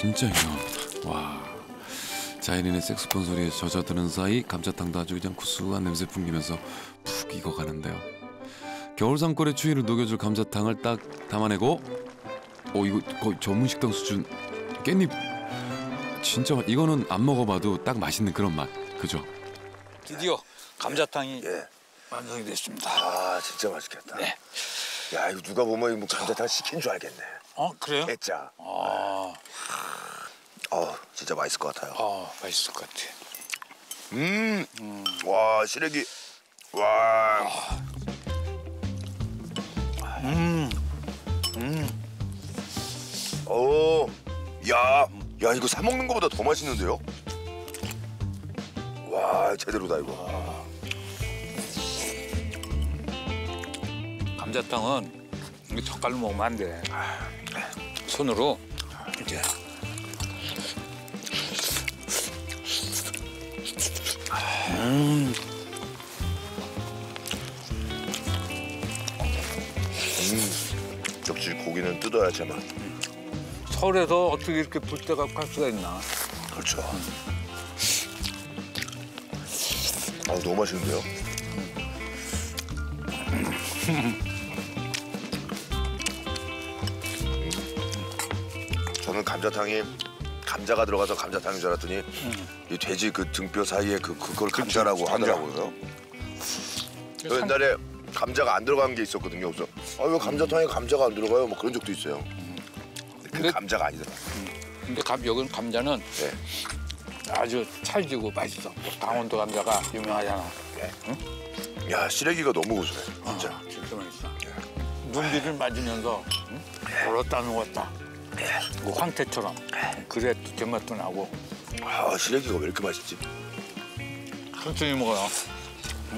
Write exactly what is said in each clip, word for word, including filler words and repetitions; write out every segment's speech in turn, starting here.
진짜 유명합니다. 와, 자연인의 색소폰 소리에 젖어드는 사이 감자탕도 아주 그냥 구수한 냄새 풍기면서 푹 익어가는데요. 겨울 산골의 추위를 녹여줄 감자탕을 딱 담아내고, 어 이거 거의 전문 식당 수준. 깻잎 진짜 이거는 안 먹어봐도 딱 맛있는 그런 맛, 그죠? 드디어 감자탕이 예. 완성이 됐습니다. 아 진짜 맛있겠다. 네. 야 이거 누가 보면 뭐 감자탕 시킨 줄 알겠네. 어 그래요? 진짜. 아, 어 진짜 맛있을 것 같아요. 아 맛있을 것 같아. 음, 음. 와 시래기. 와. 음, 음. 오, 야, 야 이거 사 먹는 것보다 더 맛있는데요? 와 제대로다 이거. 감자탕은 이게 젓갈로 먹으면 안 돼. 손으로 이제. 음. 음, 역시 고기는 뜯어야 제맛. 서울에서 어떻게 이렇게 불때 갖고 할 수가 있나? 그렇죠. 아 너무 맛있는데요? 음. 저는 감자탕이 감자가 들어가서 감자탕인 줄 알았더니 음. 이 돼지 그 등뼈 사이에 그 그걸 감자라고 감자. 하더라고요. 저 옛날에 감자가 안 들어간 게 있었거든요. 그래서 아 왜 감자탕에 감자가 안 들어가요? 뭐 그런 적도 있어요. 음. 근데 감자가 아니더라. 음. 근데 감, 여기는 감자는 네. 아주 찰지고 맛있어. 강원도 감자가 유명하잖아. 네. 응? 야 시래기가 너무 고소해. 진짜. 아, 진짜 맛있어. 네. 눈비를 맞으면서 응? 얼었다 녹았다. 네. 그 황태처럼. 그래 또 제맛도 나고. 아 시래기가 왜 이렇게 맛있지? 천천히 먹어요. 응?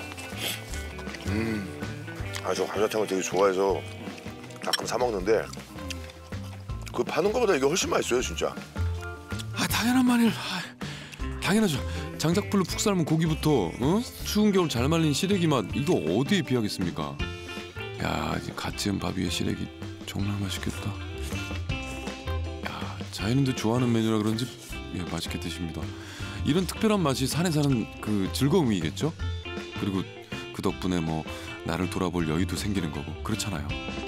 음. 아 저 감자탕을 되게 좋아해서 가끔 사 먹는데 그 파는 거보다 이게 훨씬 맛있어요 진짜. 아 당연한 말이야. 아, 당연하죠. 장작불로 푹 삶은 고기부터 어? 추운 겨울 잘 말린 시래기 맛 이거 어디에 비하겠습니까? 야 이제 갓 지은 밥 위에 시래기 정말 맛있겠다. 야 자연인들 좋아하는 메뉴라 그런지 예, 맛있게 드십니다. 이런 특별한 맛이 산에 사는 그 즐거움이겠죠? 그리고 그 덕분에 뭐 나를 돌아볼 여유도 생기는 거고 그렇잖아요.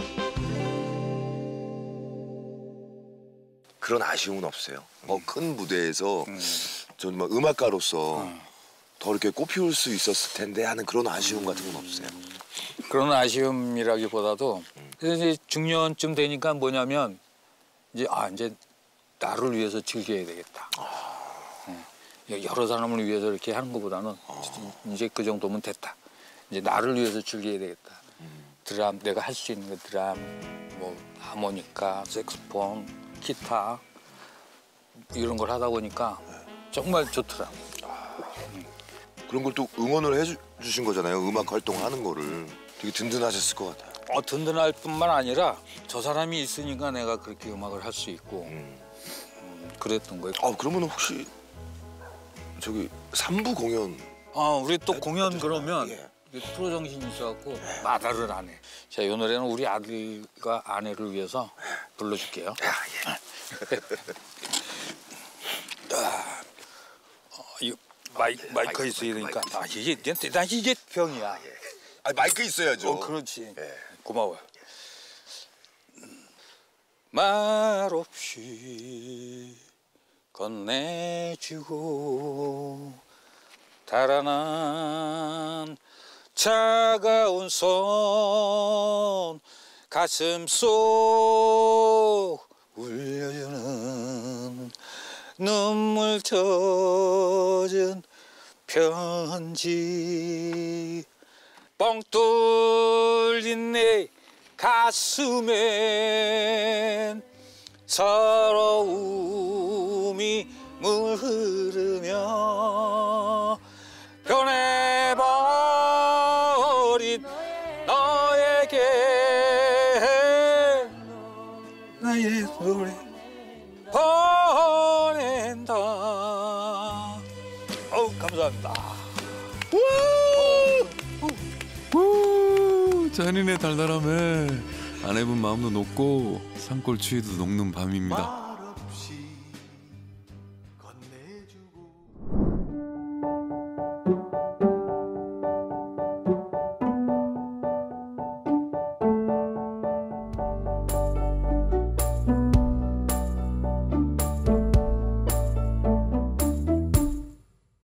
그런 아쉬움은 없어요. 뭐 큰 무대에서 음. 저는 뭐 음악가로서 음. 더 이렇게 꽃피울 수 있었을 텐데 하는 그런 아쉬움 같은 건 없어요. 그런 아쉬움이라기보다도 음. 그래서 이제 중년쯤 되니까 뭐냐면 이제 아 이제 나를 위해서 즐겨야 되겠다. 아. 여러 사람을 위해서 이렇게 하는 것보다는 아. 이제 그 정도면 됐다. 이제 나를 위해서 즐겨야 되겠다. 음. 드럼 내가 할 수 있는 거 드럼, 뭐 하모니카, 색소폰, 기타 이런 걸 하다 보니까 네. 정말 좋더라. 아. 음. 그런 걸 또 응원을 해주신 거잖아요. 음악 활동하는 거를 되게 든든하셨을 것 같아요. 어, 든든할 뿐만 아니라 저 사람이 있으니까 내가 그렇게 음악을 할 수 있고 음. 음, 그랬던 거예요. 아 그러면 혹시 저기 삼 부 공연? 아 우리 또 공연 그러면 예. 프로 정신이 있어갖고 예. 마다를 안 해. 자, 이 노래는 우리 아들과 아내를 위해서 불러줄게요. 아, 예. 아, 어, 이 마이, 아, 예. 마이크, 마이크 있어야 되니까. 마이크. 아 이게 나 이게 병이야. 아, 예. 아 마이크 있어야죠. 어 그렇지. 예. 고마워요. 말 없이 건네주고 달아난 차가운 손 가슴 속 울려주는 눈물 젖은 편지 뻥 뚫린 내 가슴엔 서러움이 물 흐르며 변해버린 너에게 나의 노래 보낸다. 어우 감사합니다. 자연인의 달달함에 아내분 마음도 녹고 산골 추위도 녹는 밤입니다.